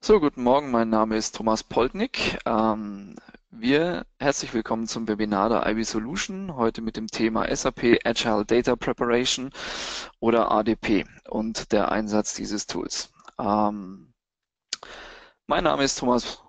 So, guten Morgen, mein Name ist Thomas Poltnick. Herzlich willkommen zum Webinar der IB Solution, heute mit dem Thema SAP Agile Data Preparation oder ADP und der Einsatz dieses Tools. Mein Name ist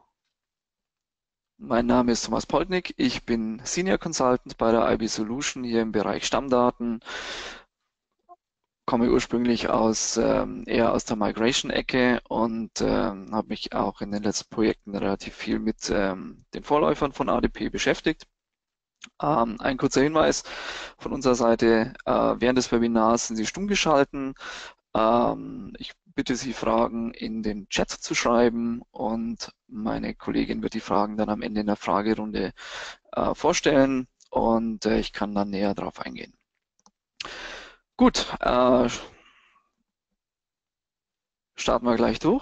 Thomas Poltnick. Ich bin Senior Consultant bei der IB Solution hier im Bereich Stammdaten. Komme ursprünglich eher aus der Migration-Ecke und habe mich auch in den letzten Projekten relativ viel mit den Vorläufern von ADP beschäftigt. Ein kurzer Hinweis von unserer Seite: Während des Webinars sind Sie stumm geschalten. Ich bitte Sie, Fragen in den Chat zu schreiben und meine Kollegin wird die Fragen dann am Ende in der Fragerunde vorstellen und ich kann dann näher darauf eingehen. Gut, starten wir gleich durch.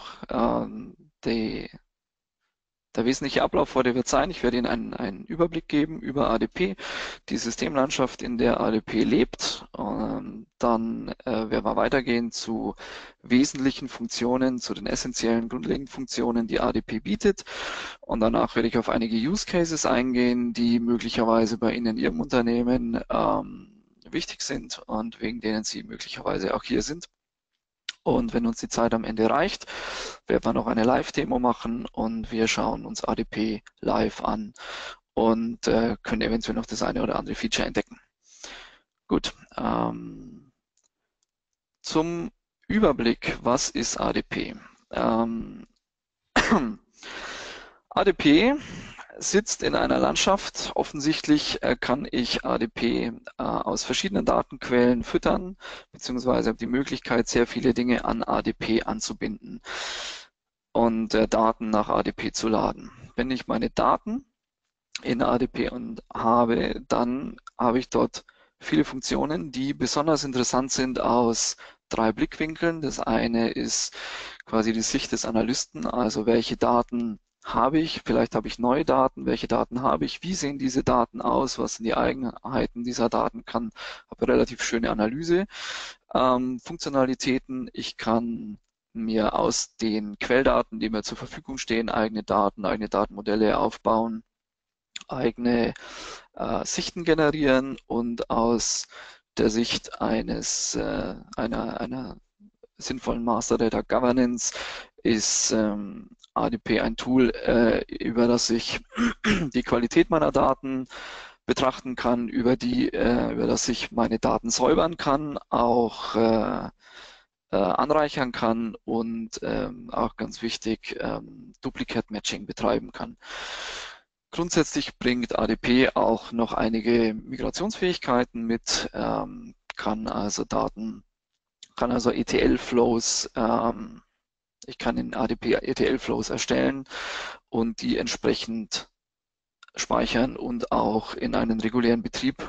Der wesentliche Ablauf heute wird sein, ich werde Ihnen einen Überblick geben über ADP, die Systemlandschaft, in der ADP lebt. Dann werden wir weitergehen zu wesentlichen Funktionen, zu den essentiellen, grundlegenden Funktionen, die ADP bietet. Und danach werde ich auf einige Use Cases eingehen, die möglicherweise bei Ihnen in Ihrem Unternehmen wichtig sind und wegen denen Sie möglicherweise auch hier sind. Und wenn uns die Zeit am Ende reicht, werden wir noch eine Live-Demo machen und wir schauen uns ADP live an und können eventuell noch das eine oder andere Feature entdecken. Gut, zum Überblick, was ist ADP? ADP sitzt in einer Landschaft. Offensichtlich kann ich ADP aus verschiedenen Datenquellen füttern, beziehungsweise habe die Möglichkeit, sehr viele Dinge an ADP anzubinden und Daten nach ADP zu laden. Wenn ich meine Daten in ADP habe, dann habe ich dort viele Funktionen, die besonders interessant sind aus 3 Blickwinkeln. Das eine ist quasi die Sicht des Analysten, also welche Daten habe ich, vielleicht habe ich neue Daten, welche Daten habe ich, wie sehen diese Daten aus, was sind die Eigenheiten dieser Daten, habe relativ schöne Analyse. Funktionalitäten, ich kann mir aus den Quelldaten, die mir zur Verfügung stehen, eigene Datenmodelle aufbauen, eigene Sichten generieren und aus der Sicht einer sinnvollen Master Data Governance ist ADP ein Tool, über das ich die Qualität meiner Daten betrachten kann, über das ich meine Daten säubern kann, auch anreichern kann und auch ganz wichtig, Duplicate Matching betreiben kann. Grundsätzlich bringt ADP auch noch einige Migrationsfähigkeiten mit, kann also ETL-Flows, ich kann in ADP ETL-Flows erstellen und die entsprechend speichern und auch in einen regulären Betrieb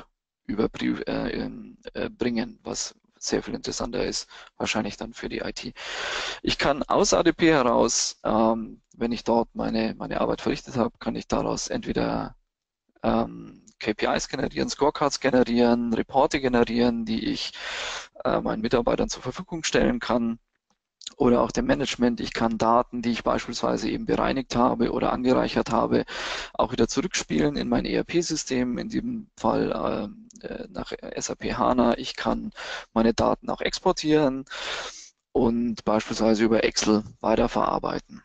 bringen, was sehr viel interessanter ist, wahrscheinlich dann für die IT. Ich kann aus ADP heraus, wenn ich dort meine Arbeit verrichtet habe, kann ich daraus entweder KPIs generieren, Scorecards generieren, Reporte generieren, die ich meinen Mitarbeitern zur Verfügung stellen kann oder auch dem Management. Ich kann Daten, die ich beispielsweise eben bereinigt habe oder angereichert habe, auch wieder zurückspielen in mein ERP-System, in diesem Fall nach SAP HANA. Ich kann meine Daten auch exportieren und beispielsweise über Excel weiterverarbeiten.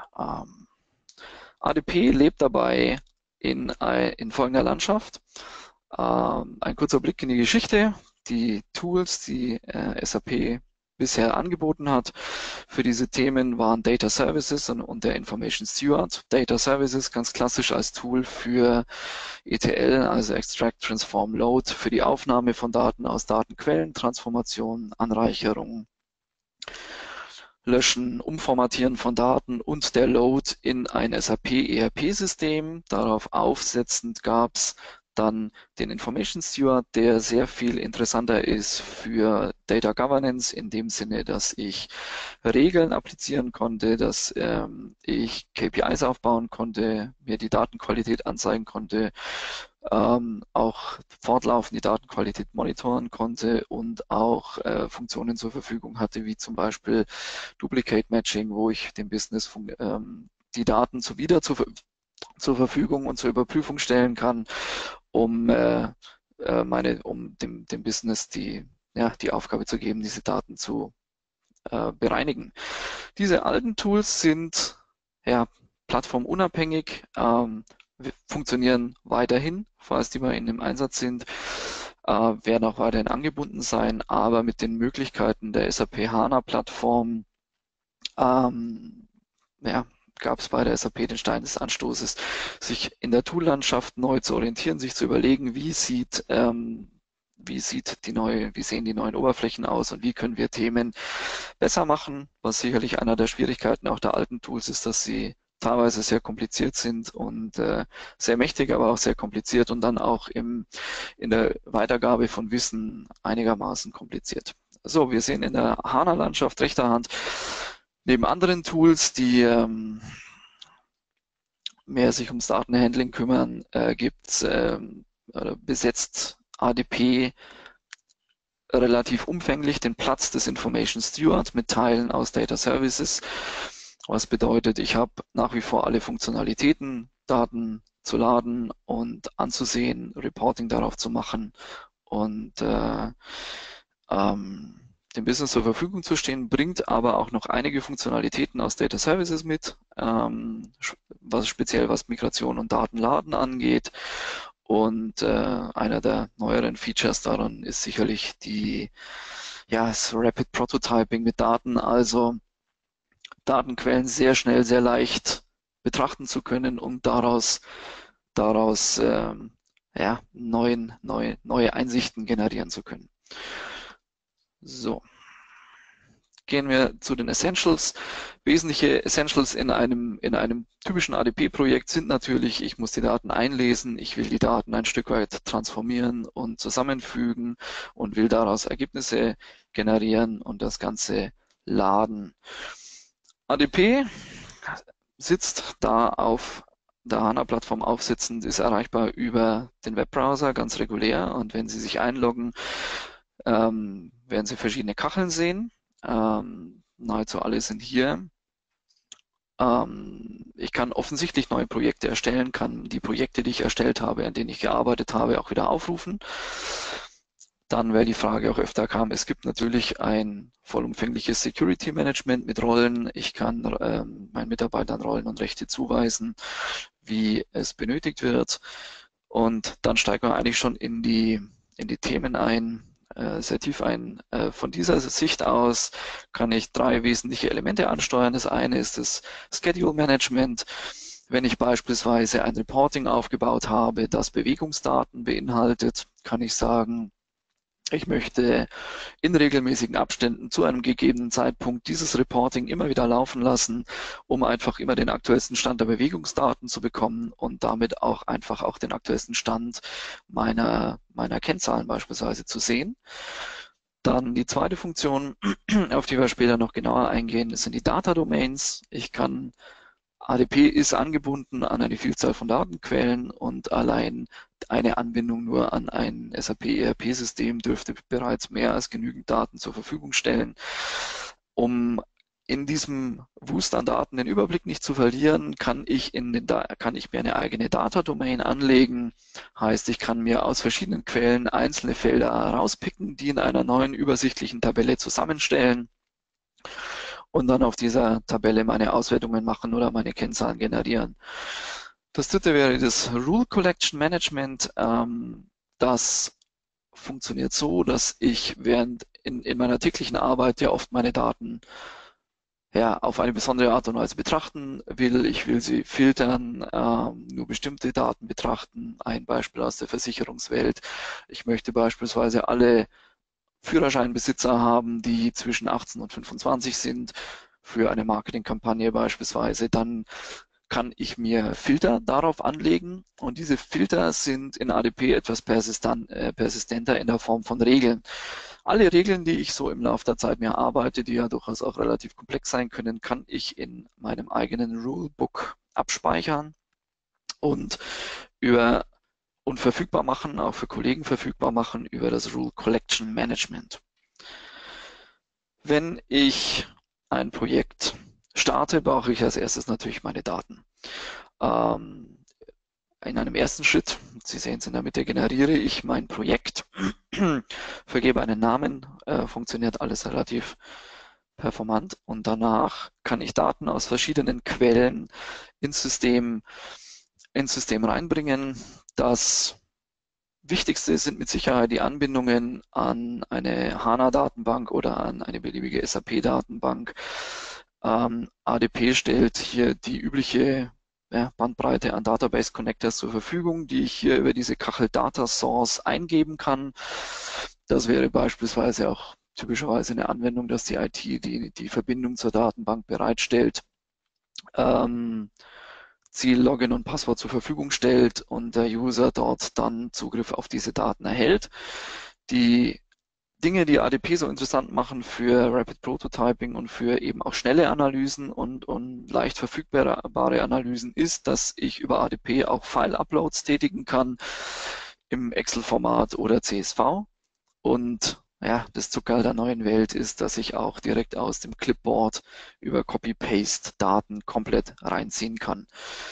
ADP lebt dabei in folgender Landschaft. Ein kurzer Blick in die Geschichte. Die Tools, die SAP bisher angeboten hat für diese Themen, waren Data Services und der Information Steward. Data Services ganz klassisch als Tool für ETL, also Extract, Transform, Load, für die Aufnahme von Daten aus Datenquellen, Transformation, Anreicherung, Löschen, Umformatieren von Daten und der Load in ein SAP ERP-System. Darauf aufsetzend gab es dann den Information Steward, der sehr viel interessanter ist für Data Governance, in dem Sinne, dass ich Regeln applizieren konnte, dass ich KPIs aufbauen konnte, mir die Datenqualität anzeigen konnte, auch fortlaufend die Datenqualität monitoren konnte und auch Funktionen zur Verfügung hatte, wie zum Beispiel Duplicate Matching, wo ich dem Business die Daten zur Verfügung und zur Überprüfung stellen kann, um dem Business die Aufgabe zu geben, diese Daten zu bereinigen. Diese alten Tools sind ja plattformunabhängig, funktionieren weiterhin, falls die mal in dem Einsatz sind, werden auch weiterhin angebunden sein, aber mit den Möglichkeiten der SAP HANA-Plattform ja, gab es bei der SAP den Stein des Anstoßes, sich in der Toollandschaft neu zu orientieren, sich zu überlegen, wie sehen die neuen Oberflächen aus und wie können wir Themen besser machen, was sicherlich einer der Schwierigkeiten auch der alten Tools ist, dass sie teilweise sehr kompliziert sind und sehr mächtig, aber auch sehr kompliziert und dann auch in der Weitergabe von Wissen einigermaßen kompliziert. So, wir sehen in der HANA-Landschaft rechter Hand neben anderen Tools, die mehr sich ums Datenhandling kümmern, besetzt ADP relativ umfänglich den Platz des Information Steward mit Teilen aus Data Services. Was bedeutet, ich habe nach wie vor alle Funktionalitäten, Daten zu laden und anzusehen, Reporting darauf zu machen und dem Business zur Verfügung zu stehen, bringt aber auch noch einige Funktionalitäten aus Data Services mit, was Migration und Datenladen angeht. Und einer der neueren Features daran ist sicherlich das Rapid Prototyping mit Daten, also Datenquellen sehr schnell, sehr leicht betrachten zu können, um daraus neue Einsichten generieren zu können. So, gehen wir zu den Essentials. Wesentliche Essentials in einem typischen ADP-Projekt sind natürlich, ich muss die Daten einlesen, ich will die Daten ein Stück weit transformieren und zusammenfügen und will daraus Ergebnisse generieren und das Ganze laden. ADP sitzt da auf der HANA-Plattform aufsitzend, ist erreichbar über den Webbrowser ganz regulär und wenn Sie sich einloggen, werden Sie verschiedene Kacheln sehen. Nahezu alle sind hier. Ich kann offensichtlich neue Projekte erstellen, kann die Projekte, die ich erstellt habe, an denen ich gearbeitet habe, auch wieder aufrufen. Dann, weil die Frage auch öfter kam, es gibt natürlich ein vollumfängliches Security Management mit Rollen. Ich kann meinen Mitarbeitern Rollen und Rechte zuweisen, wie es benötigt wird. Und dann steigt man eigentlich schon in die Themen ein, sehr tief ein. Von dieser Sicht aus kann ich 3 wesentliche Elemente ansteuern. Das eine ist das Schedule Management. Wenn ich beispielsweise ein Reporting aufgebaut habe, das Bewegungsdaten beinhaltet, kann ich sagen, ich möchte in regelmäßigen Abständen zu einem gegebenen Zeitpunkt dieses Reporting immer wieder laufen lassen, um einfach immer den aktuellsten Stand der Bewegungsdaten zu bekommen und damit auch einfach auch den aktuellsten Stand meiner Kennzahlen beispielsweise zu sehen. Dann die zweite Funktion, auf die wir später noch genauer eingehen, das sind die Data Domains. ADP ist angebunden an eine Vielzahl von Datenquellen und allein eine Anbindung nur an ein SAP ERP-System dürfte bereits mehr als genügend Daten zur Verfügung stellen. Um in diesem Wust an Daten den Überblick nicht zu verlieren, kann ich mir eine eigene Data-Domain anlegen. Heißt, ich kann mir aus verschiedenen Quellen einzelne Felder rauspicken, die in einer neuen übersichtlichen Tabelle zusammenstellen und dann auf dieser Tabelle meine Auswertungen machen oder meine Kennzahlen generieren. Das dritte wäre das Rule Collection Management. Das funktioniert so, dass ich in meiner täglichen Arbeit ja oft meine Daten auf eine besondere Art und Weise betrachten will. Ich will sie filtern, nur bestimmte Daten betrachten. Ein Beispiel aus der Versicherungswelt. Ich möchte beispielsweise alle Führerscheinbesitzer haben, die zwischen 18 und 25 sind, für eine Marketingkampagne beispielsweise, dann kann ich mir Filter darauf anlegen und diese Filter sind in ADP etwas persistenter in der Form von Regeln. Alle Regeln, die ich so im Laufe der Zeit mir arbeite, die ja durchaus auch relativ komplex sein können, kann ich in meinem eigenen Rulebook abspeichern und über und verfügbar machen, auch für Kollegen verfügbar machen über das Rule Collection Management. Wenn ich ein Projekt starte, brauche ich als erstes natürlich meine Daten. In einem ersten Schritt, Sie sehen es in der Mitte, generiere ich mein Projekt, vergebe einen Namen, funktioniert alles relativ performant und danach kann ich Daten aus verschiedenen Quellen ins System reinbringen. Das Wichtigste sind mit Sicherheit die Anbindungen an eine HANA-Datenbank oder an eine beliebige SAP-Datenbank. ADP stellt hier die übliche Bandbreite an Database Connectors zur Verfügung, die ich hier über diese Kachel Data Source eingeben kann. Das wäre beispielsweise auch typischerweise eine Anwendung, dass die IT die Verbindung zur Datenbank bereitstellt. Ziel, Login und Passwort zur Verfügung stellt und der User dort dann Zugriff auf diese Daten erhält. Die Dinge, die ADP so interessant machen für Rapid Prototyping und für eben auch schnelle Analysen und leicht verfügbare Analysen ist, dass ich über ADP auch File-Uploads tätigen kann im Excel-Format oder CSV. Und ja, das Zuckerl der neuen Welt ist, dass ich auch direkt aus dem Clipboard über Copy-Paste Daten komplett reinziehen kann.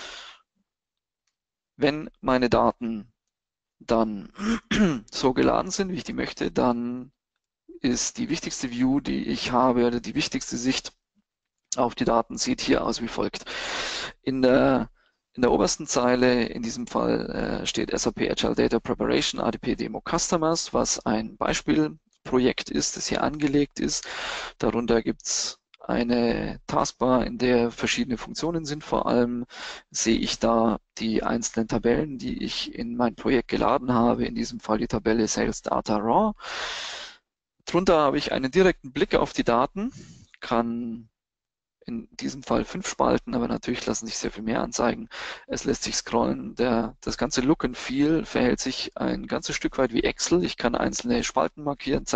Wenn meine Daten dann so geladen sind, wie ich die möchte, dann ist die wichtigste View, die ich habe, oder die wichtigste Sicht auf die Daten sieht hier aus wie folgt. In der obersten Zeile, in diesem Fall steht SAP Agile Data Preparation ADP Demo Customers, was ein Beispielprojekt ist, das hier angelegt ist. Darunter gibt es eine Taskbar, in der verschiedene Funktionen sind. Vor allem sehe ich da die einzelnen Tabellen, die ich in mein Projekt geladen habe. In diesem Fall die Tabelle Sales Data Raw. Drunter habe ich einen direkten Blick auf die Daten, kann in diesem Fall 5 Spalten, aber natürlich lassen sich sehr viel mehr anzeigen. Es lässt sich scrollen. Das ganze Look and Feel verhält sich ein ganzes Stück weit wie Excel. Ich kann einzelne Spalten markieren,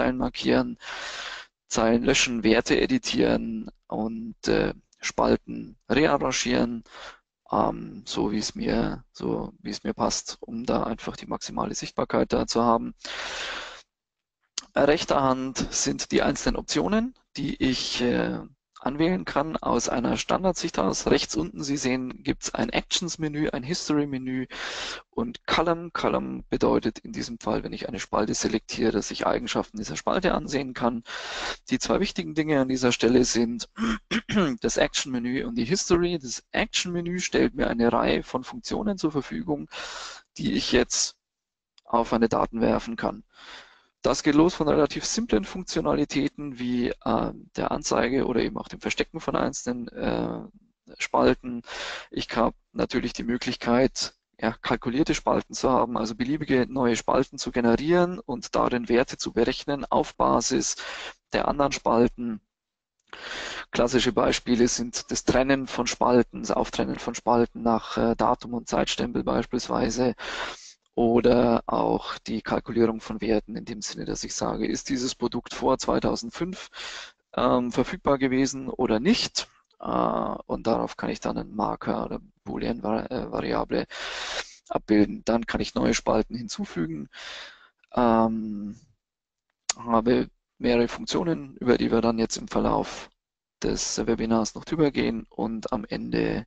Zeilen löschen, Werte editieren und Spalten rearrangieren, so wie es mir passt, um da einfach die maximale Sichtbarkeit da zu haben. Rechter Hand sind die einzelnen Optionen, die ich anwählen kann aus einer Standardsicht aus. Rechts unten, Sie sehen, gibt es ein Actions-Menü, ein History-Menü und Column. Column bedeutet in diesem Fall, wenn ich eine Spalte selektiere, dass ich Eigenschaften dieser Spalte ansehen kann. Die zwei wichtigen Dinge an dieser Stelle sind das Action-Menü und die History. Das Action-Menü stellt mir eine Reihe von Funktionen zur Verfügung, die ich jetzt auf meine Daten werfen kann. Das geht los von relativ simplen Funktionalitäten wie der Anzeige oder eben auch dem Verstecken von einzelnen Spalten. Ich habe natürlich die Möglichkeit, kalkulierte Spalten zu haben, also beliebige neue Spalten zu generieren und darin Werte zu berechnen auf Basis der anderen Spalten. Klassische Beispiele sind das Trennen von Spalten, das Auftrennen von Spalten nach Datum und Zeitstempel beispielsweise. Oder auch die Kalkulierung von Werten in dem Sinne, dass ich sage, ist dieses Produkt vor 2005 verfügbar gewesen oder nicht? Und darauf kann ich dann einen Marker oder Boolean-Variable abbilden. Dann kann ich neue Spalten hinzufügen. Habe mehrere Funktionen, über die wir dann jetzt im Verlauf des Webinars noch drüber gehen und am Ende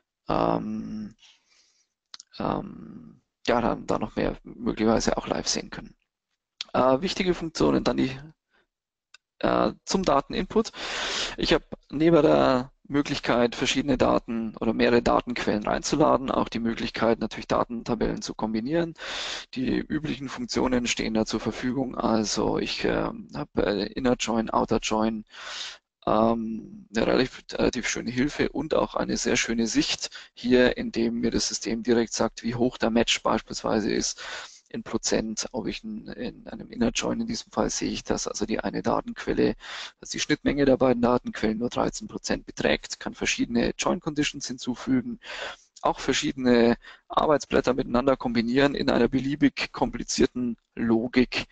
dann noch mehr möglicherweise auch live sehen können. Wichtige Funktionen dann zum Dateninput. Ich habe neben der Möglichkeit, verschiedene Daten oder mehrere Datenquellen reinzuladen, auch die Möglichkeit, natürlich Datentabellen zu kombinieren. Die üblichen Funktionen stehen da zur Verfügung. Also ich habe Inner Join, Outer Join, eine relativ schöne Hilfe und auch eine sehr schöne Sicht hier, indem mir das System direkt sagt, wie hoch der Match beispielsweise ist in Prozent, ob ich in einem Inner Join, in diesem Fall sehe ich, dass also die eine Datenquelle, dass die Schnittmenge der beiden Datenquellen nur 13% beträgt, kann verschiedene Join Conditions hinzufügen, auch verschiedene Arbeitsblätter miteinander kombinieren in einer beliebig komplizierten Logik.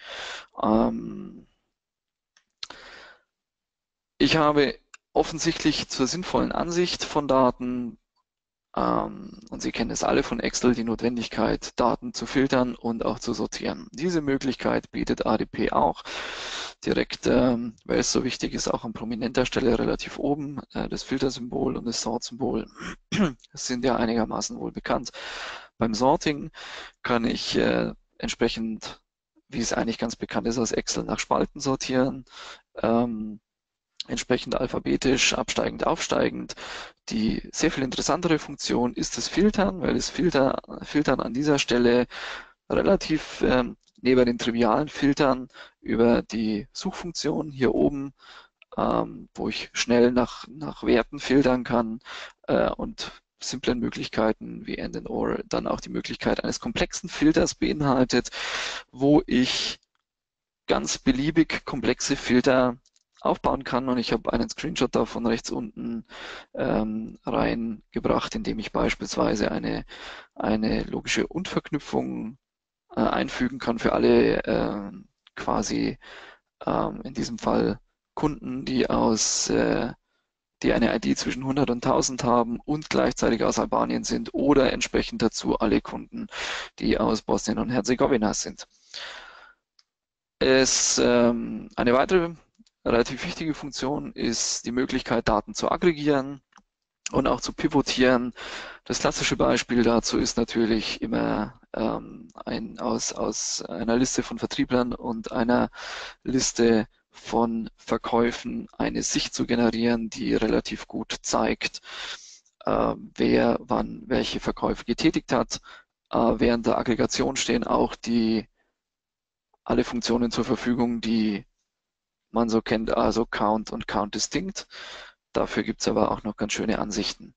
Ich habe offensichtlich zur sinnvollen Ansicht von Daten Und Sie kennen es alle von Excel, die Notwendigkeit, Daten zu filtern und auch zu sortieren. Diese Möglichkeit bietet ADP auch direkt, weil es so wichtig ist, auch an prominenter Stelle relativ oben. Das Filtersymbol und das Sort-Symbol sind ja einigermaßen wohl bekannt. Beim Sorting kann ich entsprechend, wie es eigentlich ganz bekannt ist, aus Excel nach Spalten sortieren. Entsprechend alphabetisch, absteigend, aufsteigend. Die sehr viel interessantere Funktion ist das Filtern, weil das Filtern an dieser Stelle relativ neben den trivialen Filtern über die Suchfunktion hier oben, wo ich schnell nach Werten filtern kann und simplen Möglichkeiten wie AND and OR dann auch die Möglichkeit eines komplexen Filters beinhaltet, wo ich ganz beliebig komplexe Filter aufbauen kann. Und ich habe einen Screenshot davon rechts unten reingebracht, indem ich beispielsweise eine logische Und-Verknüpfung einfügen kann für alle quasi in diesem Fall Kunden, die eine ID zwischen 100 und 1000 haben und gleichzeitig aus Albanien sind oder entsprechend dazu alle Kunden, die aus Bosnien und Herzegowina sind. Eine weitere relativ wichtige Funktion ist die Möglichkeit, Daten zu aggregieren und auch zu pivotieren. Das klassische Beispiel dazu ist natürlich immer aus einer Liste von Vertrieblern und einer Liste von Verkäufen eine Sicht zu generieren, die relativ gut zeigt, wer wann welche Verkäufe getätigt hat. Während der Aggregation stehen auch alle Funktionen zur Verfügung, die man so kennt, also Count und Count Distinct. Dafür gibt es aber auch noch ganz schöne Ansichten.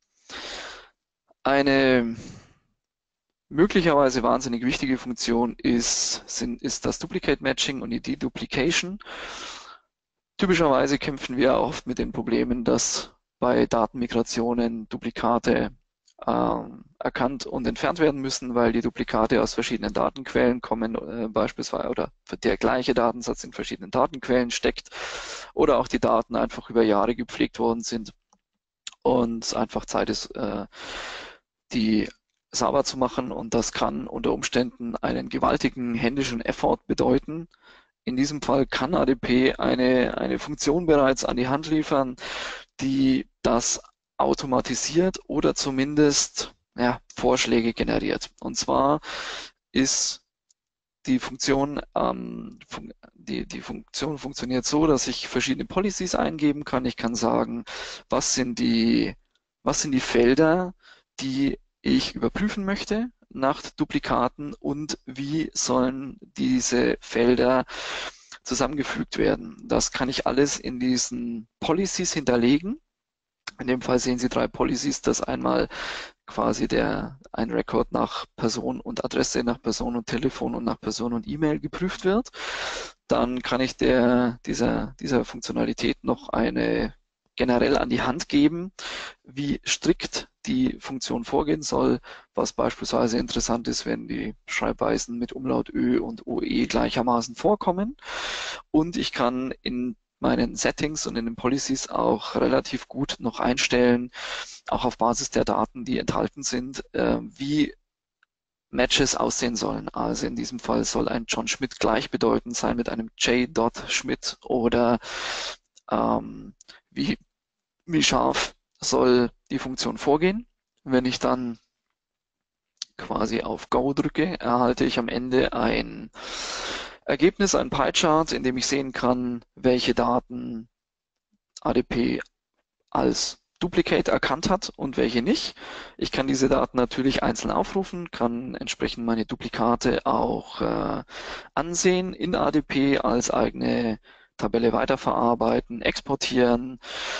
Eine möglicherweise wahnsinnig wichtige Funktion ist das Duplicate Matching und die Deduplication. Typischerweise kämpfen wir oft mit den Problemen, dass bei Datenmigrationen Duplikate erkannt und entfernt werden müssen, weil die Duplikate aus verschiedenen Datenquellen kommen, beispielsweise, oder der gleiche Datensatz in verschiedenen Datenquellen steckt oder auch die Daten einfach über Jahre gepflegt worden sind und einfach Zeit ist, die sauber zu machen, und das kann unter Umständen einen gewaltigen händischen Effort bedeuten. In diesem Fall kann ADP eine Funktion bereits an die Hand liefern, die das automatisiert oder zumindest Vorschläge generiert. Und zwar ist die Funktion, die Funktion funktioniert so, dass ich verschiedene Policies eingeben kann. Ich kann sagen, was sind die Felder, die ich überprüfen möchte nach Duplikaten und wie sollen diese Felder zusammengefügt werden. Das kann ich alles in diesen Policies hinterlegen. In dem Fall sehen Sie 3 Policies, dass einmal quasi ein Record nach Person und Adresse, nach Person und Telefon und nach Person und E-Mail geprüft wird. Dann kann ich dieser Funktionalität noch eine generell an die Hand geben, wie strikt die Funktion vorgehen soll, was beispielsweise interessant ist, wenn die Schreibweisen mit Umlaut Ö und OE gleichermaßen vorkommen. Und ich kann in meinen Settings und in den Policies auch relativ gut noch einstellen, auch auf Basis der Daten, die enthalten sind, wie Matches aussehen sollen. Also in diesem Fall soll ein John Schmidt gleichbedeutend sein mit einem J. Schmidt oder wie scharf soll die Funktion vorgehen. Wenn ich dann quasi auf Go drücke, erhalte ich am Ende ein Ergebnis, ein Pie-Chart, in dem ich sehen kann, welche Daten ADP als Duplicate erkannt hat und welche nicht. Ich kann diese Daten natürlich einzeln aufrufen, kann entsprechend meine Duplikate auch ansehen in ADP, als eigene Tabelle weiterverarbeiten, exportieren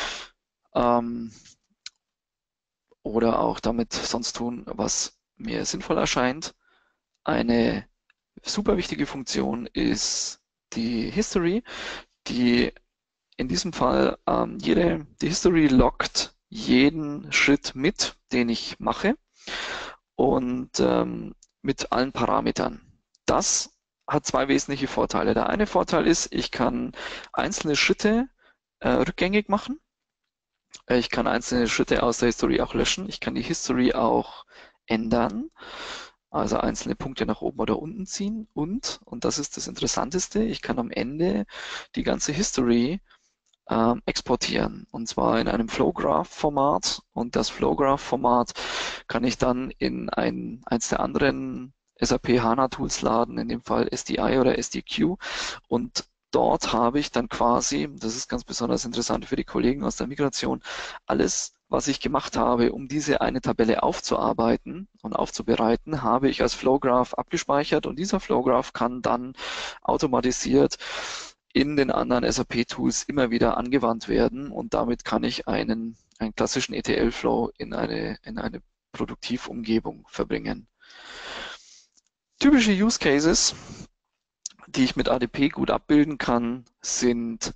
oder auch damit sonst tun, was mir sinnvoll erscheint. Eine super wichtige Funktion ist die History, die in diesem Fall die History loggt jeden Schritt mit, den ich mache, und mit allen Parametern. Das hat 2 wesentliche Vorteile. Der eine Vorteil ist, ich kann einzelne Schritte rückgängig machen. Ich kann einzelne Schritte aus der History auch löschen. Ich kann die History auch ändern, also einzelne Punkte nach oben oder unten ziehen. Und das ist das Interessanteste, ich kann am Ende die ganze History exportieren. Und zwar in einem Flowgraph-Format. Und das Flowgraph-Format kann ich dann in eins der anderen SAP HANA-Tools laden, in dem Fall SDI oder SDQ. Und dort habe ich dann quasi, das ist ganz besonders interessant für die Kollegen aus der Migration, alles, was ich gemacht habe, um diese eine Tabelle aufzuarbeiten und aufzubereiten, habe ich als Flowgraph abgespeichert und dieser Flowgraph kann dann automatisiert in den anderen SAP-Tools immer wieder angewandt werden und damit kann ich einen klassischen ETL-Flow in eine Produktivumgebung verbringen. Typische Use Cases, die ich mit ADP gut abbilden kann, sind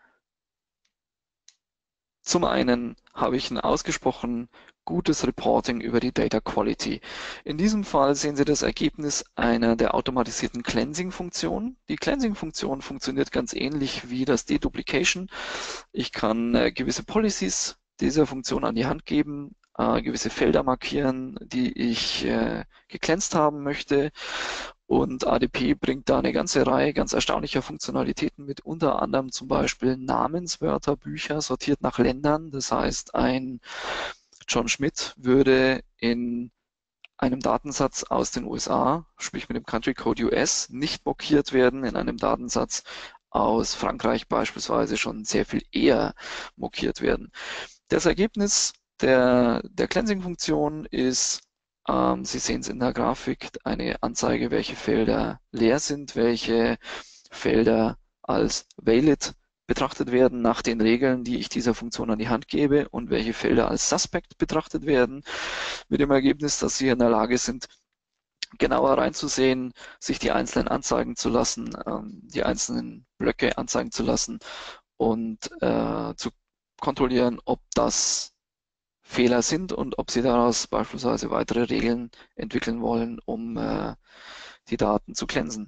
zum einen habe ich ein ausgesprochen gutes Reporting über die Data Quality. In diesem Fall sehen Sie das Ergebnis einer der automatisierten Cleansing-Funktion. Die Cleansing-Funktion funktioniert ganz ähnlich wie das Deduplication. Ich kann gewisse Policies dieser Funktion an die Hand geben, gewisse Felder markieren, die ich gecleansed haben möchte. Und ADP bringt da eine ganze Reihe ganz erstaunlicher Funktionalitäten mit, unter anderem zum Beispiel Namenswörterbücher sortiert nach Ländern. Das heißt, ein John Schmidt würde in einem Datensatz aus den USA, sprich mit dem Country Code US, nicht blockiert werden, in einem Datensatz aus Frankreich beispielsweise schon sehr viel eher blockiert werden. Das Ergebnis der Cleansing-Funktion ist, Sie sehen es in der Grafik, eine Anzeige, welche Felder leer sind, welche Felder als valid betrachtet werden nach den Regeln, die ich dieser Funktion an die Hand gebe und welche Felder als suspect betrachtet werden, mit dem Ergebnis, dass Sie in der Lage sind, genauer reinzusehen, sich die einzelnen anzeigen zu lassen, die einzelnen Blöcke anzeigen zu lassen und zu kontrollieren, ob das Fehler sind und ob Sie daraus beispielsweise weitere Regeln entwickeln wollen, um die Daten zu cleansen.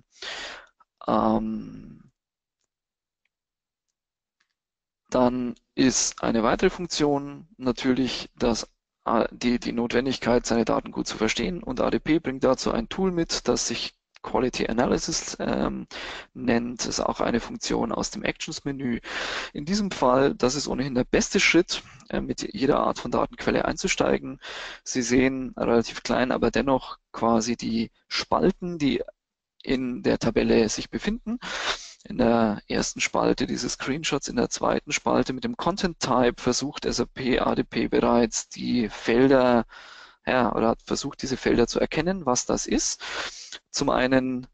Dann ist eine weitere Funktion natürlich die Notwendigkeit, seine Daten gut zu verstehen. Und ADP bringt dazu ein Tool mit, das sich Quality Analysis nennt. Das ist auch eine Funktion aus dem Actions-Menü. In diesem Fall, das ist ohnehin der beste Schritt, mit jeder Art von Datenquelle einzusteigen. Sie sehen relativ klein, aber dennoch quasi die Spalten, die in der Tabelle sich befinden. In der ersten Spalte dieses Screenshots, in der zweiten Spalte mit dem Content Type versucht SAP ADP bereits die Felder, ja, oder hat versucht, diese Felder zu erkennen, was das ist. Zum einen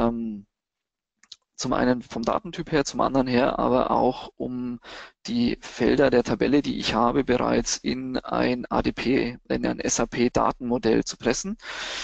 vom Datentyp her, zum anderen her, aber auch um die Felder der Tabelle, die ich habe, bereits in ein ADP, in ein SAP-Datenmodell zu pressen.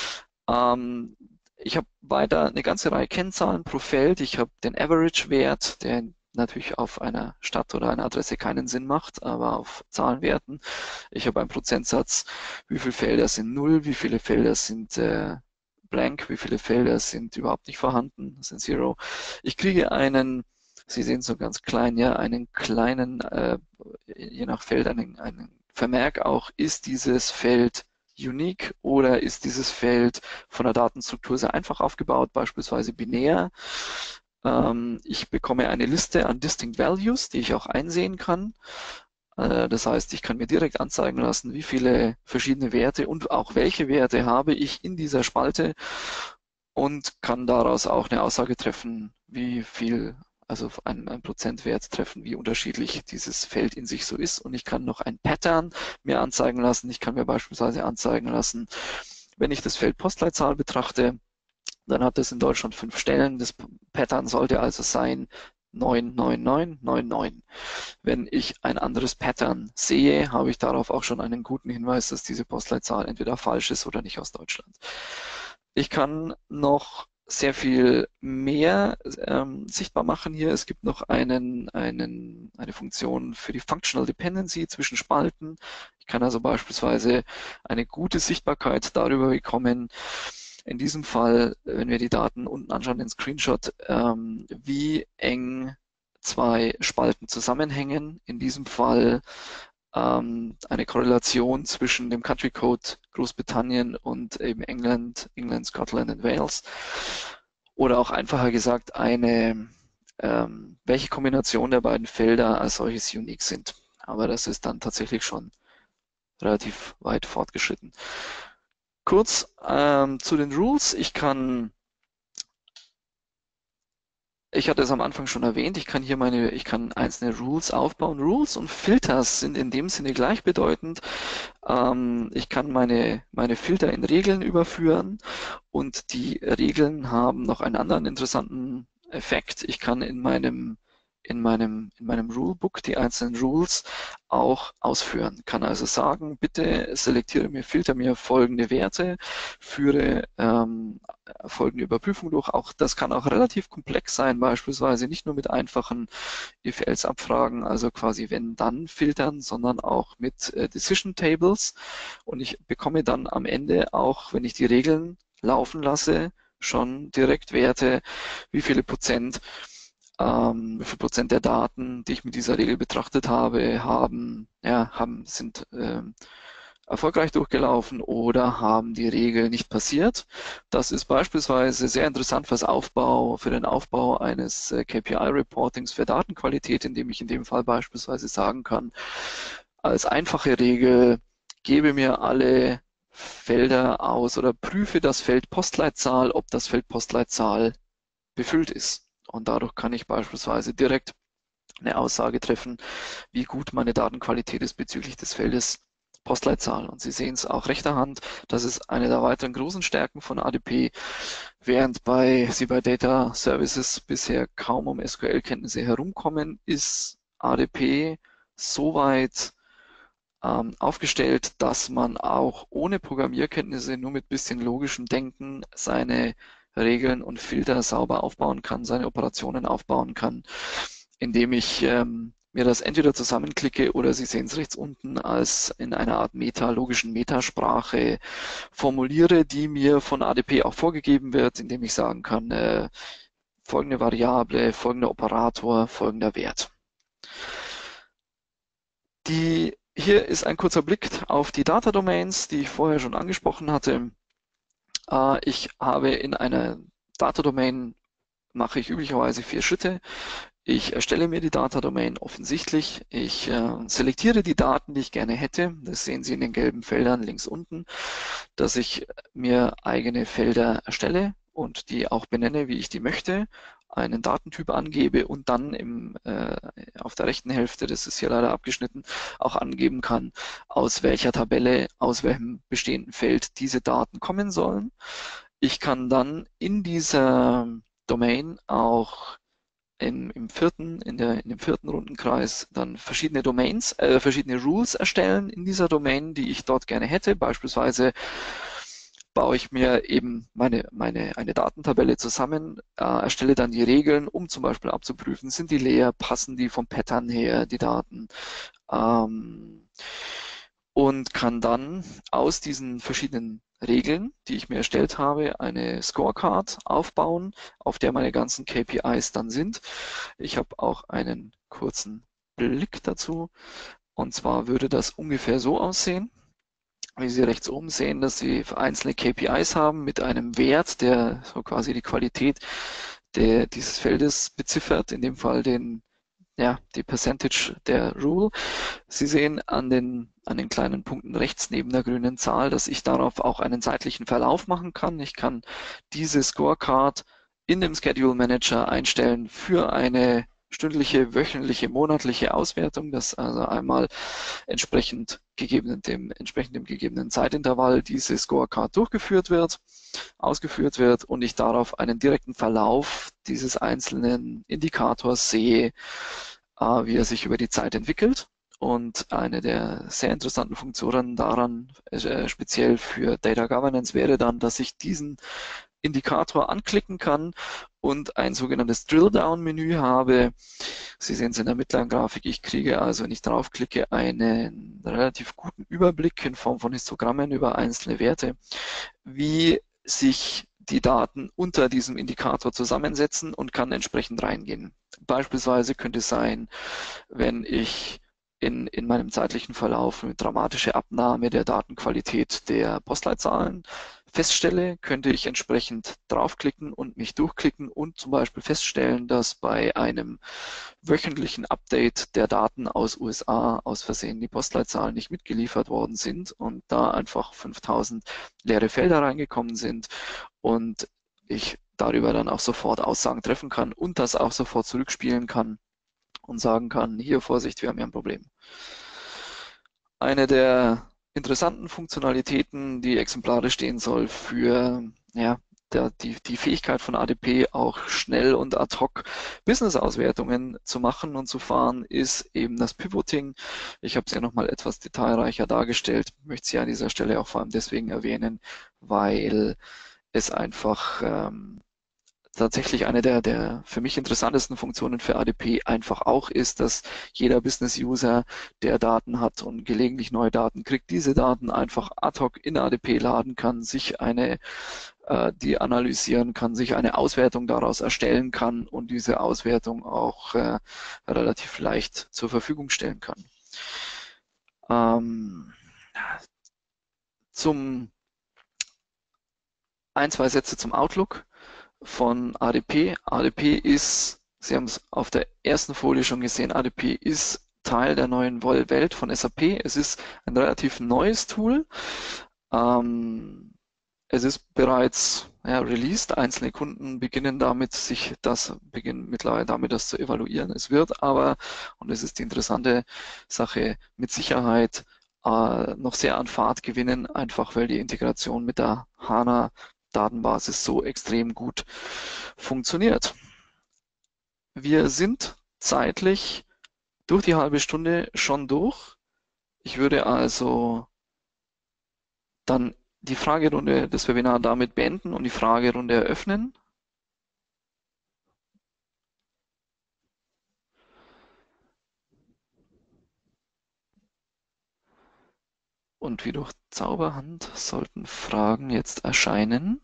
Ich habe weiter eine ganze Reihe Kennzahlen pro Feld. Ich habe den Average-Wert, der natürlich auf einer Stadt oder einer Adresse keinen Sinn macht, aber auf Zahlenwerten. Ich habe einen Prozentsatz, wie viele Felder sind 0, wie viele Felder sind blank, wie viele Felder sind überhaupt nicht vorhanden, sind Zero. Ich kriege einen, Sie sehen so ganz klein, ja, einen kleinen, je nach Feld, einen Vermerk auch, ist dieses Feld unique oder ist dieses Feld von der Datenstruktur sehr einfach aufgebaut, beispielsweise binär. Ich bekomme eine Liste an Distinct Values, die ich auch einsehen kann. Das heißt, ich kann mir direkt anzeigen lassen, wie viele verschiedene Werte und auch welche Werte habe ich in dieser Spalte und kann daraus auch eine Aussage treffen, wie viel, also einen Prozentwert treffen, wie unterschiedlich dieses Feld in sich so ist. Und ich kann noch ein Pattern mir anzeigen lassen. Ich kann mir beispielsweise anzeigen lassen, wenn ich das Feld Postleitzahl betrachte, dann hat es in Deutschland 5 Stellen. Das Pattern sollte also sein 99999. Wenn ich ein anderes Pattern sehe, habe ich darauf auch schon einen guten Hinweis, dass diese Postleitzahl entweder falsch ist oder nicht aus Deutschland. Ich kann noch sehr viel mehr sichtbar machen hier. Es gibt noch eine Funktion für die Functional Dependency zwischen Spalten. Ich kann also beispielsweise eine gute Sichtbarkeit darüber bekommen, in diesem Fall, wenn wir die Daten unten anschauen, den Screenshot, wie eng zwei Spalten zusammenhängen. In diesem Fall eine Korrelation zwischen dem Country Code Großbritannien und eben England, Scotland und Wales. Oder auch einfacher gesagt, welche Kombination der beiden Felder als solches unique sind. Aber das ist dann tatsächlich schon relativ weit fortgeschritten. Kurz zu den Rules. Ich hatte es am Anfang schon erwähnt, ich kann einzelne Rules aufbauen. Rules und Filters sind in dem Sinne gleichbedeutend. Ich kann meine Filter in Regeln überführen und die Regeln haben noch einen anderen interessanten Effekt. Ich kann in meinem Rulebook die einzelnen Rules auch ausführen. Kann also sagen, bitte filter mir folgende Werte, führe folgende Überprüfung durch. Auch das kann auch relativ komplex sein, beispielsweise nicht nur mit einfachen If-Else-Abfragen, also quasi wenn-dann filtern, sondern auch mit Decision Tables. Und ich bekomme dann am Ende auch, wenn ich die Regeln laufen lasse, schon direkt Werte, wie viel Prozent der Daten, die ich mit dieser Regel betrachtet habe, sind erfolgreich durchgelaufen oder haben die Regel nicht passiert. Das ist beispielsweise sehr interessant für den Aufbau eines KPI-Reportings für Datenqualität, indem ich in dem Fall beispielsweise sagen kann, als einfache Regel, gebe mir alle Felder aus oder prüfe das Feld Postleitzahl, ob das Feld Postleitzahl befüllt ist. Und dadurch kann ich beispielsweise direkt eine Aussage treffen, wie gut meine Datenqualität ist bezüglich des Feldes Postleitzahl. Und Sie sehen es auch rechter Hand, das ist eine der weiteren großen Stärken von ADP, während Sie bei Data Services bisher kaum um SQL-Kenntnisse herumkommen, ist ADP soweit aufgestellt, dass man auch ohne Programmierkenntnisse, nur mit bisschen logischem Denken seine Regeln und Filter sauber aufbauen kann, seine Operationen aufbauen kann, indem ich mir das entweder zusammenklicke oder Sie sehen es rechts unten als in einer Art logischen Metasprache formuliere, die mir von ADP auch vorgegeben wird, indem ich sagen kann, folgende Variable, folgender Operator, folgender Wert. Hier ist ein kurzer Blick auf die Data Domains, die ich vorher schon angesprochen hatte. Ich habe in einer Data Domain mache ich üblicherweise 4 Schritte. Ich erstelle mir die Data Domain offensichtlich. Ich selektiere die Daten, die ich gerne hätte. Das sehen Sie in den gelben Feldern links unten, dass ich mir eigene Felder erstelle und die auch benenne, wie ich die möchte, einen Datentyp angebe und dann auf der rechten Hälfte, das ist hier leider abgeschnitten, auch angeben kann, aus welcher Tabelle, aus welchem bestehenden Feld diese Daten kommen sollen. Ich kann dann in dieser Domain auch in dem vierten Rundenkreis dann verschiedene verschiedene Rules erstellen in dieser Domain, die ich dort gerne hätte. Beispielsweise baue ich mir eben eine Datentabelle zusammen, erstelle dann die Regeln, um zum Beispiel abzuprüfen, sind die leer, passen die vom Pattern her, die Daten, und kann dann aus diesen verschiedenen Regeln, die ich mir erstellt habe, eine Scorecard aufbauen, auf der meine ganzen KPIs dann sind. Ich habe auch einen kurzen Blick dazu. Und zwar würde das ungefähr so aussehen, wie Sie rechts oben sehen, dass Sie einzelne KPIs haben mit einem Wert, der so quasi die Qualität dieses Feldes beziffert, in dem Fall die Percentage der Rule. Sie sehen an den kleinen Punkten rechts neben der grünen Zahl, dass ich darauf auch einen seitlichen Verlauf machen kann. Ich kann diese Scorecard in dem Schedule Manager einstellen für eine stündliche, wöchentliche, monatliche Auswertung, dass also einmal entsprechend dem gegebenen Zeitintervall diese Scorecard ausgeführt wird und ich darauf einen direkten Verlauf dieses einzelnen Indikators sehe, wie er sich über die Zeit entwickelt. Und eine der sehr interessanten Funktionen daran, speziell für Data Governance, wäre dann, dass ich diesen Indikator anklicken kann und ein sogenanntes Drill-Down-Menü habe. Sie sehen es in der mittleren Grafik. Ich kriege also, wenn ich draufklicke, einen relativ guten Überblick in Form von Histogrammen über einzelne Werte, wie sich die Daten unter diesem Indikator zusammensetzen und kann entsprechend reingehen. Beispielsweise könnte es sein, wenn ich in meinem zeitlichen Verlauf eine dramatische Abnahme der Datenqualität der Postleitzahlen feststelle, könnte ich entsprechend draufklicken und mich durchklicken und zum Beispiel feststellen, dass bei einem wöchentlichen Update der Daten aus USA aus Versehen die Postleitzahlen nicht mitgeliefert worden sind und da einfach 5000 leere Felder reingekommen sind und ich darüber dann auch sofort Aussagen treffen kann und das auch sofort zurückspielen kann und sagen kann, hier Vorsicht, wir haben hier ein Problem. Eine der interessanten Funktionalitäten, die exemplarisch stehen soll für ja, die Fähigkeit von ADP auch schnell und ad hoc Business-Auswertungen zu machen und zu fahren, ist eben das Pivoting. Ich habe es ja nochmal etwas detailreicher dargestellt, möchte es ja an dieser Stelle auch vor allem deswegen erwähnen, weil es einfach tatsächlich eine der für mich interessantesten Funktionen für ADP einfach auch ist, dass jeder Business-User, der Daten hat und gelegentlich neue Daten kriegt, diese Daten einfach ad hoc in ADP laden kann, sich die analysieren kann, sich eine Auswertung daraus erstellen kann und diese Auswertung auch relativ leicht zur Verfügung stellen kann. Zwei Sätze zum Outlook von ADP. ADP ist, Sie haben es auf der ersten Folie schon gesehen, ADP ist Teil der neuen Welt von SAP. Es ist ein relativ neues Tool. Es ist bereits released. Einzelne Kunden beginnen mittlerweile damit, das zu evaluieren. Es wird aber, und es ist die interessante Sache, mit Sicherheit noch sehr an Fahrt gewinnen, einfach weil die Integration mit der HANA Datenbasis so extrem gut funktioniert. Wir sind zeitlich durch die halbe Stunde schon durch. Ich würde also dann die Fragerunde des Webinars damit beenden und die Fragerunde eröffnen. Und wie durch Zauberhand sollten Fragen jetzt erscheinen.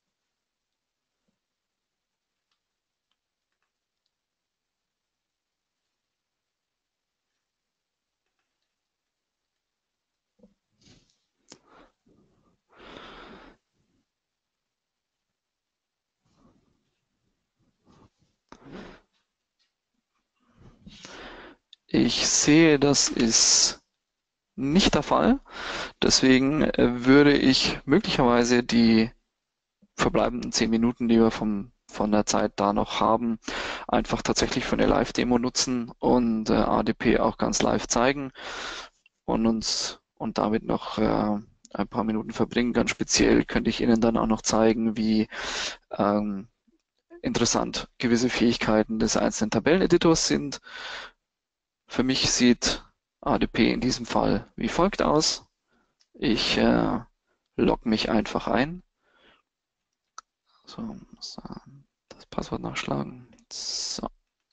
Ich sehe, das ist nicht der Fall. Deswegen würde ich möglicherweise die verbleibenden 10 Minuten, die wir von der Zeit da noch haben, einfach tatsächlich für eine Live-Demo nutzen und ADP auch ganz live zeigen und damit noch ein paar Minuten verbringen. Ganz speziell könnte ich Ihnen dann auch noch zeigen, wie interessant gewisse Fähigkeiten des einzelnen Tabelleneditors sind. Für mich sieht ADP in diesem Fall wie folgt aus. Ich logge mich einfach ein. So, muss das Passwort nachschlagen. So.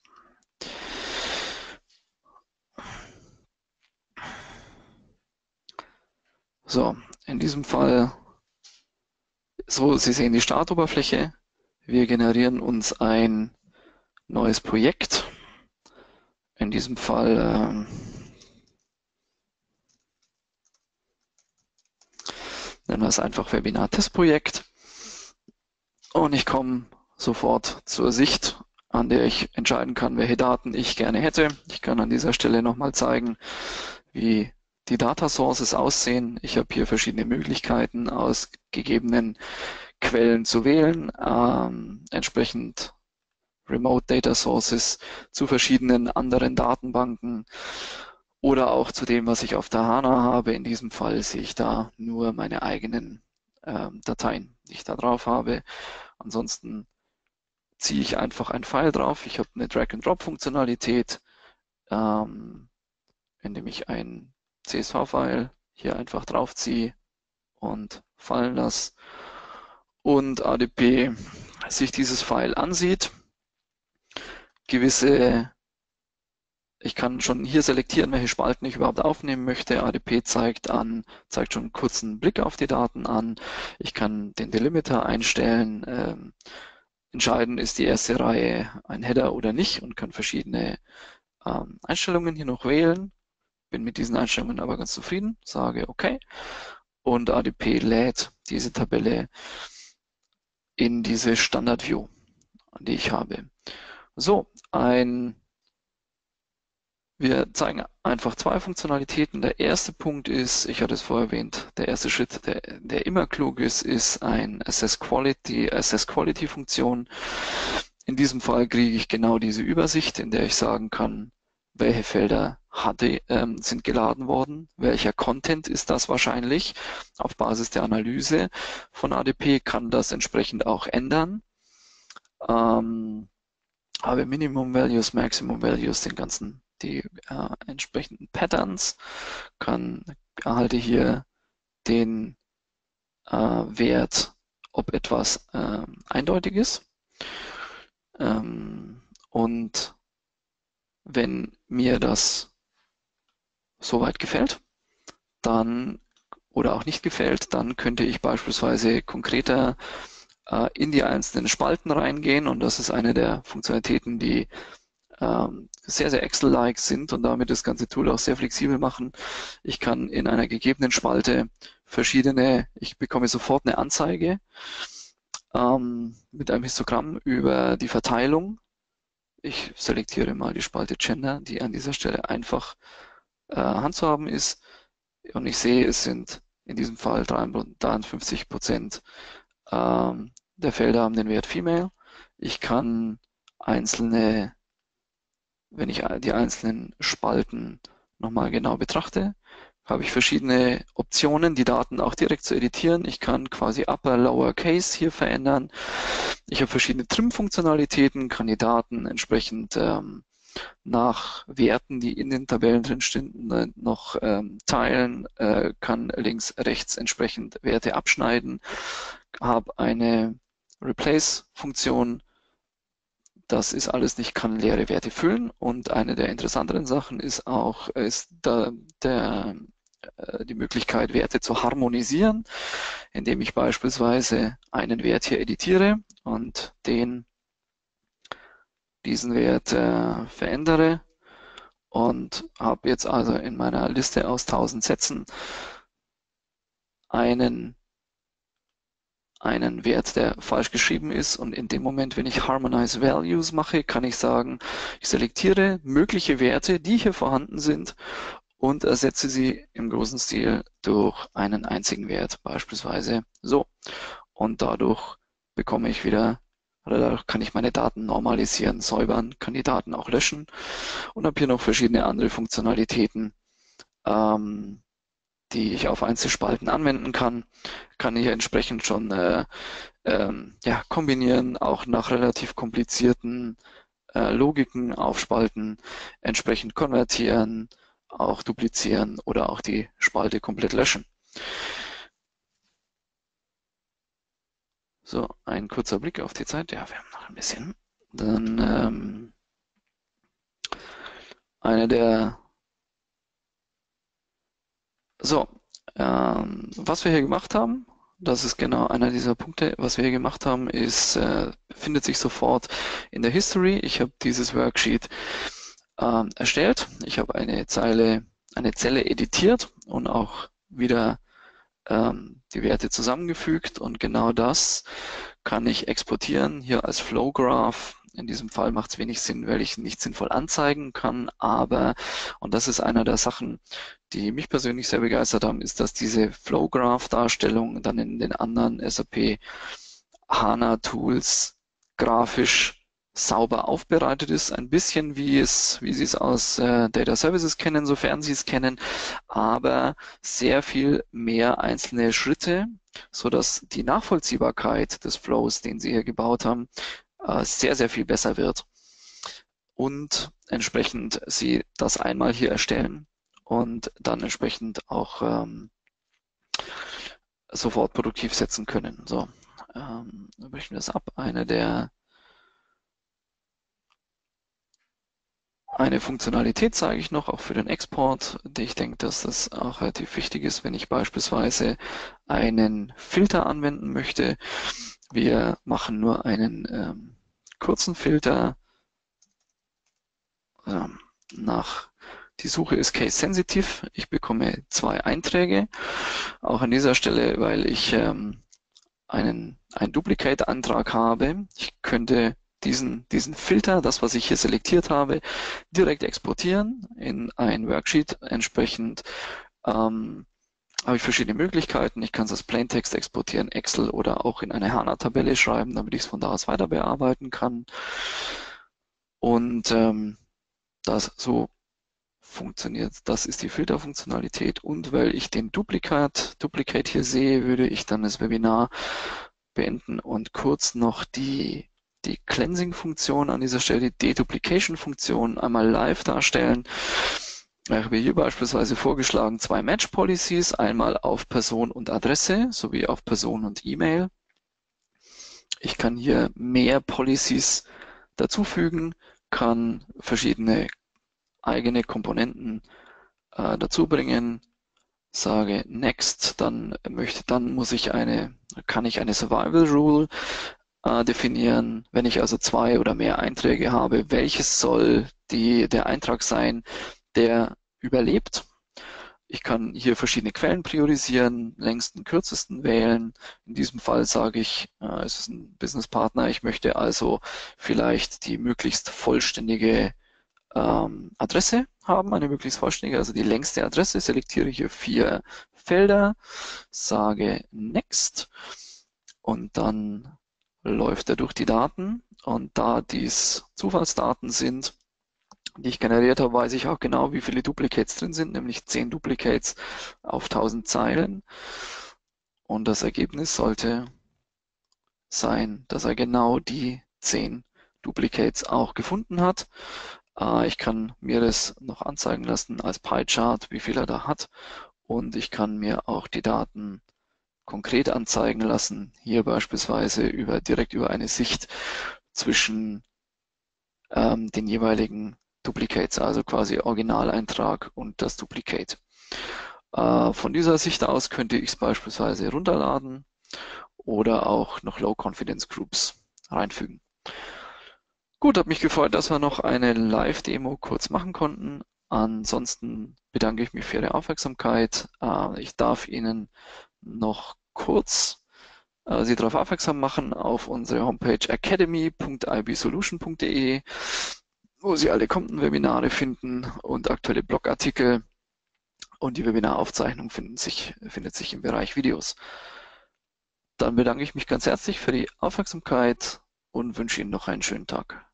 So, in diesem Fall, so, Sie sehen die Startoberfläche. Wir generieren uns ein neues Projekt. In diesem Fall nennen wir es einfach Webinar-Testprojekt. Und ich komme sofort zur Sicht, an der ich entscheiden kann, welche Daten ich gerne hätte. Ich kann an dieser Stelle nochmal zeigen, wie die Data Sources aussehen. Ich habe hier verschiedene Möglichkeiten aus gegebenen Quellen zu wählen, entsprechend Remote Data Sources zu verschiedenen anderen Datenbanken oder auch zu dem, was ich auf der HANA habe. In diesem Fall sehe ich da nur meine eigenen Dateien, die ich da drauf habe. Ansonsten ziehe ich einfach ein File drauf. Ich habe eine Drag-and-Drop-Funktionalität, indem ich ein CSV-File hier einfach draufziehe und fallen lasse und ADP sich dieses File ansieht. Ich kann schon hier selektieren, welche Spalten ich überhaupt aufnehmen möchte. ADP zeigt schon einen kurzen Blick auf die Daten an. Ich kann den Delimiter einstellen. Entscheiden, ist die erste Reihe ein Header oder nicht und kann verschiedene Einstellungen hier noch wählen. bin mit diesen Einstellungen aber ganz zufrieden, sage OK und ADP lädt diese Tabelle in diese Standard View, die ich habe. So, wir zeigen einfach zwei Funktionalitäten. Der erste Punkt ist, ich hatte es vorher erwähnt, der erste Schritt, der immer klug ist ein Assess Quality Funktion. In diesem Fall kriege ich genau diese Übersicht, in der ich sagen kann, welche Felder sind geladen worden, welcher Content ist das wahrscheinlich. Auf Basis der Analyse von ADP kann das entsprechend auch ändern. Habe Minimum Values, Maximum Values, die entsprechenden Patterns, erhalte hier den Wert, ob etwas eindeutig ist. Und wenn mir das soweit gefällt, dann oder auch nicht gefällt, dann könnte ich beispielsweise konkreter in die einzelnen Spalten reingehen, und das ist eine der Funktionalitäten, die sehr, sehr Excel-like sind und damit das ganze Tool auch sehr flexibel machen. Ich kann in einer gegebenen Spalte ich bekomme sofort eine Anzeige mit einem Histogramm über die Verteilung. Ich selektiere mal die Spalte Gender, die an dieser Stelle einfach handzuhaben ist. Und ich sehe, es sind in diesem Fall 53% der Felder haben den Wert Female. Ich kann wenn ich die einzelnen Spalten nochmal genau betrachte, habe ich verschiedene Optionen, die Daten auch direkt zu editieren. Ich kann quasi Upper, Lower Case hier verändern. Ich habe verschiedene Trim-Funktionalitäten, kann die Daten entsprechend nach Werten, die in den Tabellen drin stehen, noch teilen, kann links, rechts entsprechend Werte abschneiden, habe eine Replace-Funktion. Das ist alles nicht, kann leere Werte füllen, und eine der interessanteren Sachen ist auch die Möglichkeit, Werte zu harmonisieren, indem ich beispielsweise einen Wert hier editiere und diesen Wert verändere und habe jetzt also in meiner Liste aus 1000 Sätzen einen Wert, der falsch geschrieben ist, und in dem Moment, wenn ich Harmonize Values mache, kann ich sagen, ich selektiere mögliche Werte, die hier vorhanden sind, und ersetze sie im großen Stil durch einen einzigen Wert, beispielsweise so. Und dadurch dadurch kann ich meine Daten normalisieren, säubern, kann die Daten auch löschen und habe hier noch verschiedene andere Funktionalitäten, die ich auf Einzelspalten anwenden kann hier entsprechend schon kombinieren, auch nach relativ komplizierten Logiken auf Spalten entsprechend konvertieren, auch duplizieren oder auch die Spalte komplett löschen. So, ein kurzer Blick auf die Zeit. Ja, wir haben noch ein bisschen. Dann was wir hier gemacht haben, das ist genau einer dieser Punkte. Was wir hier gemacht haben, findet sich sofort in der History. Ich habe dieses Worksheet erstellt. Ich habe eine Zelle editiert und auch wieder die Werte zusammengefügt, und genau das kann ich exportieren hier als Flow Graph. In diesem Fall macht es wenig Sinn, weil ich nicht sinnvoll anzeigen kann, und das ist einer der Sachen, die mich persönlich sehr begeistert haben, ist, dass diese Flow Graph Darstellung dann in den anderen SAP HANA Tools grafisch sauber aufbereitet ist, ein bisschen wie Sie es aus Data Services kennen, sofern Sie es kennen, aber sehr viel mehr einzelne Schritte, so dass die Nachvollziehbarkeit des Flows, den Sie hier gebaut haben, sehr, sehr viel besser wird, und entsprechend Sie das einmal hier erstellen und dann entsprechend auch sofort produktiv setzen können. So, brechen wir das ab. Eine Funktionalität zeige ich noch, auch für den Export, die ich denke, dass das auch relativ wichtig ist, wenn ich beispielsweise einen Filter anwenden möchte. Wir machen nur einen kurzen Filter nach Die Suche ist case-sensitive. Ich bekomme 2 Einträge. Auch an dieser Stelle, weil ich einen Duplicate-Antrag habe. Ich könnte diesen Filter, das, was ich hier selektiert habe, direkt exportieren in ein Worksheet. Entsprechend habe ich verschiedene Möglichkeiten. Ich kann es als Plaintext exportieren, Excel oder auch in eine HANA-Tabelle schreiben, damit ich es von da aus weiter bearbeiten kann. Und so funktioniert. Das ist die Filterfunktionalität. Und weil ich den Duplicate hier sehe, würde ich dann das Webinar beenden und kurz noch die Cleansing-Funktion an dieser Stelle, die Deduplication-Funktion einmal live darstellen. Ich habe hier beispielsweise vorgeschlagen 2 Match-Policies, einmal auf Person und Adresse sowie auf Person und E-Mail. Ich kann hier mehr Policies dazufügen, kann verschiedene eigene Komponenten dazu bringen, sage Next, dann kann ich eine Survival Rule definieren. Wenn ich also 2 oder mehr Einträge habe, welches soll der Eintrag sein, der überlebt? Ich kann hier verschiedene Quellen priorisieren, längsten, kürzesten wählen. In diesem Fall sage ich, es ist ein Businesspartner, ich möchte also vielleicht die möglichst vollständige Adresse haben, eine möglichst vollständige, also die längste Adresse, selektiere hier 4 Felder, sage Next und dann läuft er durch die Daten und da dies Zufallsdaten sind, die ich generiert habe, weiß ich auch genau, wie viele Duplicates drin sind, nämlich 10 Duplicates auf 1000 Zeilen und das Ergebnis sollte sein, dass er genau die 10 Duplicates auch gefunden hat. Ich kann mir das noch anzeigen lassen als Pie-Chart, wie viel er da hat. Und ich kann mir auch die Daten konkret anzeigen lassen. Hier beispielsweise direkt über eine Sicht zwischen den jeweiligen Duplicates, also quasi Originaleintrag und das Duplicate. Von dieser Sicht aus könnte ich es beispielsweise runterladen oder auch noch Low Confidence Groups reinfügen. Gut, hat mich gefreut, dass wir noch eine Live-Demo kurz machen konnten. Ansonsten bedanke ich mich für Ihre Aufmerksamkeit. Ich darf Ihnen noch kurz Sie darauf aufmerksam machen auf unsere Homepage academy.ibsolution.de, wo Sie alle kommenden Webinare finden und aktuelle Blogartikel. Und die Webinaraufzeichnung findet sich im Bereich Videos. Dann bedanke ich mich ganz herzlich für die Aufmerksamkeit und wünsche Ihnen noch einen schönen Tag.